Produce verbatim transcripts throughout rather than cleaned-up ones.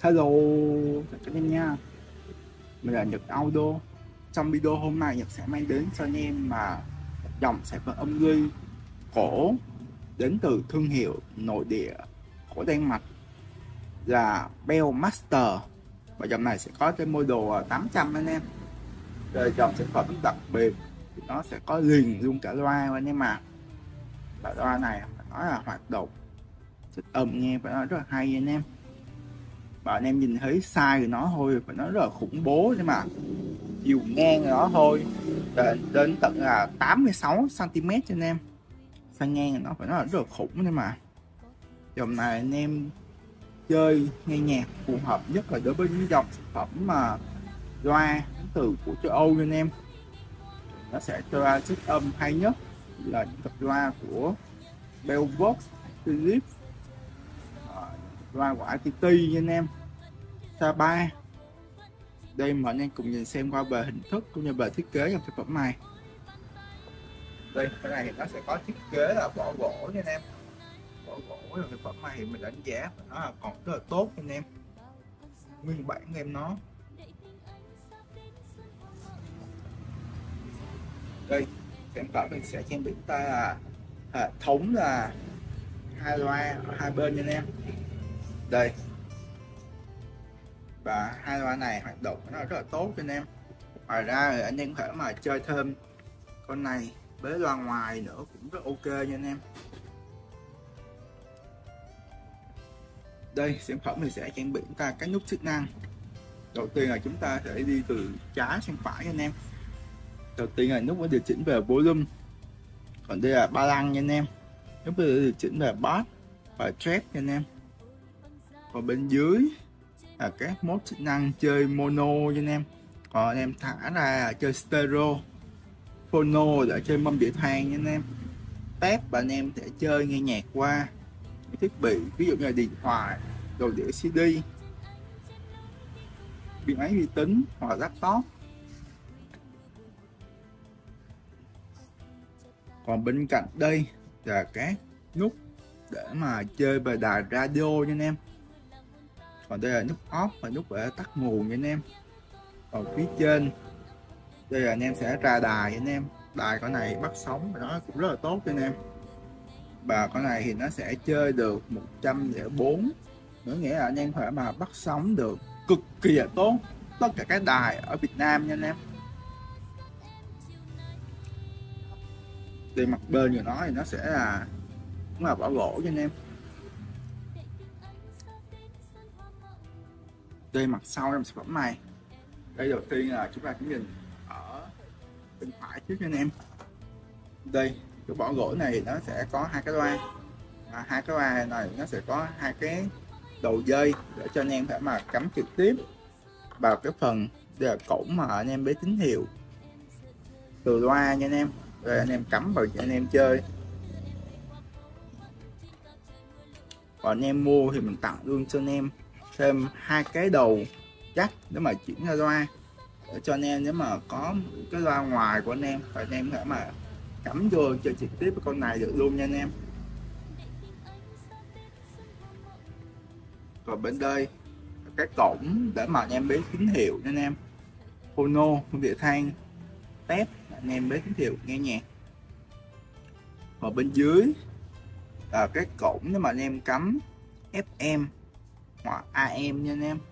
Hello, chào các em nha. Mình là Nhật Audio. Trong video hôm nay Nhật sẽ mang đến cho anh em mà một dòng sản phẩm âm ly cổ đến từ thương hiệu nội địa của Đan Mạch là Bell Master. Và dòng này sẽ có trên model tám trăm anh em. Rồi dòng sản phẩm đặc biệt thì nó sẽ có liền luôn cả loa anh em à. Và loa này phải nói là hoạt động thích âm nghe phải nói rất là hay anh em. Và anh em nhìn thấy size của nó thôi phải nói rất là khủng bố, nhưng mà chiều ngang của nó thôi đến, đến tận là tám mươi sáu xăng ti mét cho anh em. Size ngang của nó phải nói là rất là khủng, nhưng mà dòng này anh em chơi nghe nhạc phù hợp nhất là đối với những dòng sản phẩm mà loa đến từ của châu Âu anh em. Nó sẽ cho ra chất âm hay nhất là những cặp loa của Bellvox, Philips, loa của i tê tê nha anh em, Saba. Đây mà anh em cùng nhìn xem qua về hình thức cũng như về thiết kế trong sản phẩm này. Đây cái này thì nó sẽ có thiết kế là vỏ gỗ nha anh em. Vỏ gỗ trong sản phẩm này thì mình đánh giá nó là còn rất là tốt anh em, nguyên bản của em nó. Đây sản phẩm mình sẽ trang bị ta là hệ thống là hai loa ở hai bên nha anh em. Đây, và hai loa này hoạt động nó rất là tốt cho anh em. Ngoài ra thì anh em có thể mà chơi thêm con này với loa ngoài nữa cũng rất ok nha anh em. Đây sản phẩm thì sẽ trang bị chúng ta các nút chức năng. Đầu tiên là chúng ta sẽ đi từ trái sang phải nha anh em. Đầu tiên là nút điều chỉnh về volume, còn đây là ba lăng nha anh em. Nút để điều chỉnh về bass và track nha anh em. Còn bên dưới là các mode chức năng chơi mono nha anh em. Còn anh em thả ra là chơi stereo, phono để chơi mâm đĩa than nha anh em. Tab và anh em sẽ chơi nghe nhạc qua cái thiết bị, ví dụ như là điện thoại, đồ đĩa xê đê, điện máy vi tính hoặc laptop. Còn bên cạnh đây là các nút để mà chơi về đài radio nha anh em. Còn đây là nút off và nút để tắt nguồn nha anh em. Còn phía trên đây là anh em sẽ ra đài anh em. Đài con này bắt sóng và nó cũng rất là tốt cho anh em. Và con này thì nó sẽ chơi được một trăm lẻ bốn, nữa nghĩa là anh em có thể mà bắt sóng được cực kỳ là tốt tất cả các đài ở Việt Nam nha anh em. Đây mặt bên của nó thì nó sẽ là cũng là vỏ gỗ cho anh em. Đây mặt sau trong sản phẩm này. Đây đầu tiên là chúng ta cũng nhìn ở bên phải trước cho anh em. Đây cái vỏ gỗ này nó sẽ có hai cái loa, à, hai cái loa này nó sẽ có hai cái đầu dây để cho anh em phải mà cắm trực tiếp vào cái phần đây là cổng mà anh em bế tín hiệu từ loa nha anh em. Rồi anh em cắm vào cho anh em chơi. Còn anh em mua thì mình tặng luôn cho anh em thêm hai cái đầu jack để mà chuyển ra loa, để cho anh em nếu mà có cái loa ngoài của anh em và anh em có thể mà cắm vô chơi trực tiếp với con này được luôn nha anh em. Còn bên đây cái cổng để mà anh em bế tín hiệu nha anh em, phono, đĩa than, tép anh em bế tín hiệu nghe nhạc. Và bên dưới là cái cổng nếu mà anh em cắm ép em hoặc a em nha anh em.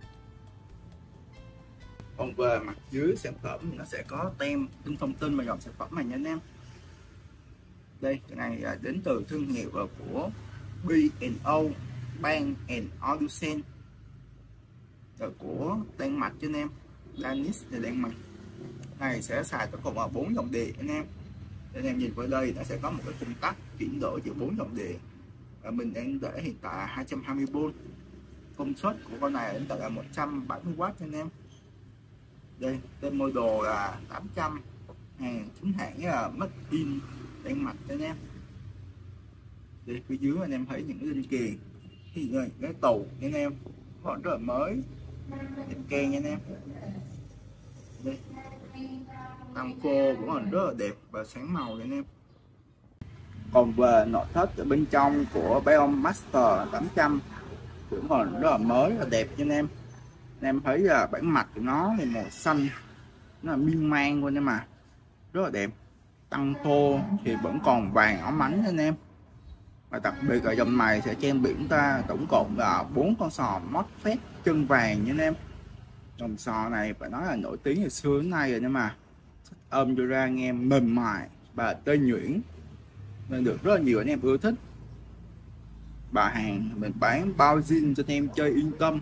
Còn về mặt dưới sản phẩm thì nó sẽ có tem tin thông tin và dòng sản phẩm này nha anh em. Đây cái này là đến từ thương hiệu của bê and o, Bang and Olufsen, rồi của Đan Mạch cho anh em. Danis là Đan Mạch. Này sẽ xài tổng cộng là bốn dòng điện anh em. Anh em nhìn vào đây nó sẽ có một cái công tắc chuyển đổi giữa bốn dòng điện. Và mình đang để hiện tại hai trăm hai mươi vôn. Công suất của con này đến tận là một trăm bảy mươi oát anh em. Đây tên model là tám trăm, hàng chính hãng là Made in Đan Mạch anh em. Đây phía dưới anh em thấy những cái linh kiện thì cái tủ anh em còn rất là mới, đẹp keng nha anh em. Đây tăng khô cũng còn rất là đẹp và sáng màu nha anh em. Còn về nội thất ở bên trong của Bell Master tám trăm vẫn còn rất là mới và đẹp cho anh em. Anh em thấy là bản mặt của nó thì màu xanh, nó là miên man luôn, nhưng mà rất là đẹp. Tăng thô thì vẫn còn vàng óng ánh anh em. Và đặc biệt là dòng này sẽ trang bị chúng ta tổng cộng là bốn con sò mót phép chân vàng nha anh em. Dòng sò này phải nói là nổi tiếng từ xưa đến nay rồi, nhưng mà âm cho ra nghe mềm mại và tơi nhuyễn nên được rất là nhiều anh em ưa thích. Bà hàng mình bán bao zin cho anh em chơi yên tâm.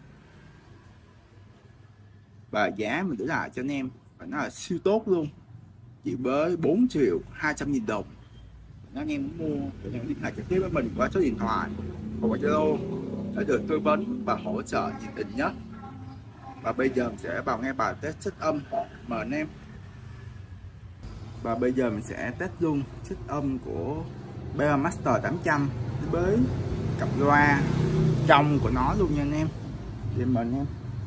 Và giá mình để lại cho anh em phải nói là siêu tốt luôn, chỉ với bốn triệu hai trăm nghìn đồng. Nếu anh em muốn mua thì anh em liên hệ trực tiếp với mình qua số điện thoại hoặc qua Zalo để được tư vấn và hỗ trợ nhiệt tình nhất. Và bây giờ mình sẽ vào ngay bài test chất âm, mời anh em. Và bây giờ mình sẽ test luôn chất âm của Beomaster tám trăm với cặp loa trong của nó luôn nha anh em. Để mời anh em.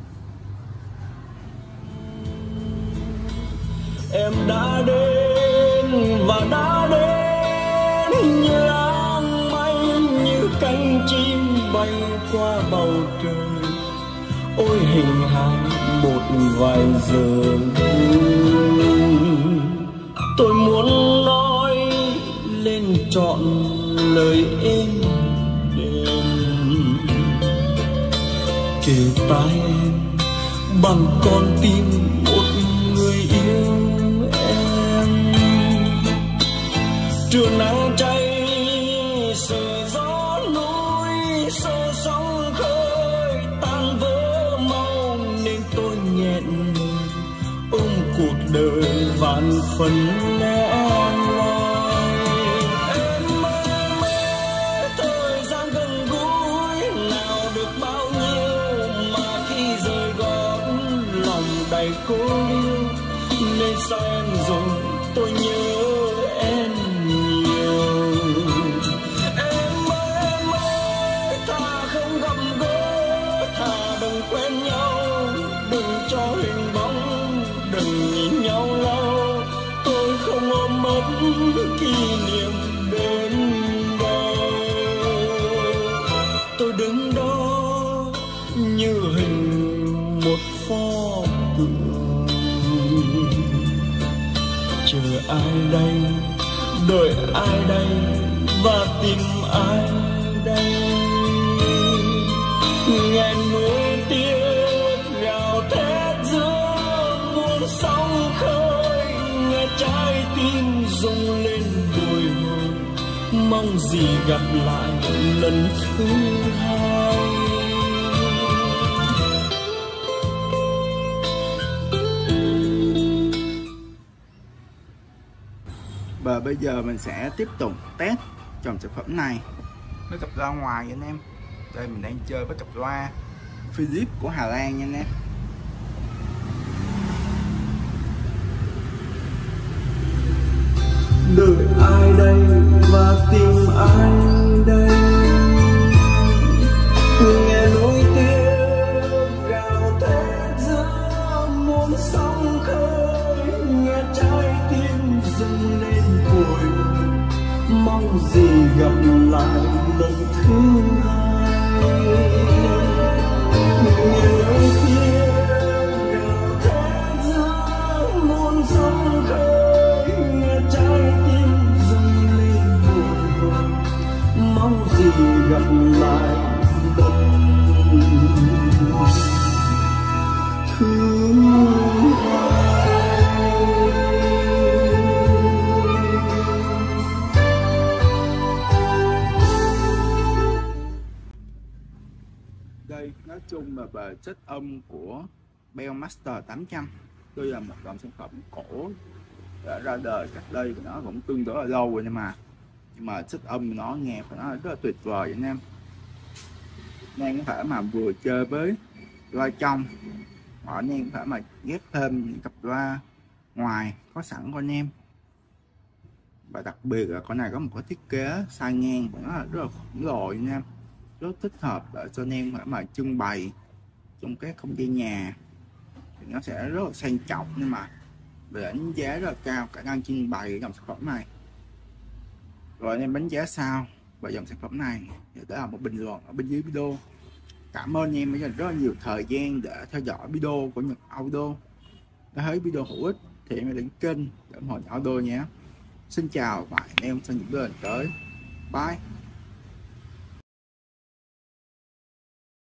Em đã đến và đã đến như áng mây, như cánh chim bay qua bầu trời. Ôi hình hài một vài giờ, tôi muốn nói lên trọn lời êm đềm, kề tai em bằng con tim một người yêu em. Trưa nắng cháy sưởi gió núi, sơ sóng khơi tan vỡ mau, nên tôi nhẹn ôm cuộc đời vạn phần lẻ loi. Em ơi mơ thời gian gần gũi nào được bao nhiêu, mà khi rời gót lòng đầy cô liêu, nên sao em rồi tôi nhớ em nhiều. Em ơi em ơi thà không gặp gỡ, thà đừng quen nhau, đừng cho hình bóng, đừng nhìn nhau lâu. Tôi không ôm mất kỷ niệm đến đâu, tôi đứng đó như hình một pho tượng, chờ ai đây, đợi ai đây, và tìm ai đây. Nghe núi tiếng gào thét giữa muôn sóng khơi, nghe trái tim rung lên bồi hồi, mong gì gặp lại lần thứ hai. Và bây giờ mình sẽ tiếp tục test dòng sản phẩm này với cặp loa ngoài nha anh em. Đây mình đang chơi với cặp loa Philips của Hà Lan nha anh em. Đợi ai đây và tìm ai đây, nghe nỗi tiếng gào thét giữa muôn sóng khơi, nghe trái tim rung lên bồi hồi, mong gì gặp lại lần thứ hai. Nghe nỗi tiếng gào thét giữa muôn sóng khơi, nghe trái tim rung lên bồi hồi, mong gì gặp lại lần thứ hai. Đây nói chung là về chất âm của Beomaster tám trăm, đây là một dòng sản phẩm cổ đã ra đời cách đây của nó cũng tương đối là lâu rồi, nhưng mà nhưng mà chất âm nó nghe phải nói rất là tuyệt vời anh em. Nên có thể mà vừa chơi với loa trong, hoặc anh em có thể mà ghép thêm những cặp loa ngoài có sẵn của anh em. Và đặc biệt là con này có một cái thiết kế sai ngang của nó là rất là khổng lồ anh em, rất thích hợp để cho anh em phải mà trưng bày trong các không gian nhà thì nó sẽ rất là sang trọng, nhưng mà về đánh giá rất là cao khả năng trưng bày dòng sản phẩm này. Rồi anh em đánh giá sao về dòng sản phẩm này thì để lại một bình luận ở bên dưới video. Cảm ơn em đã dành rất là nhiều thời gian để theo dõi video của Nhật Audio. Nếu thấy video hữu ích thì em hãy đến kênh để ủng hộ Nhật Audio nhé. Xin chào và hẹn em trong những video lần tới. Bye.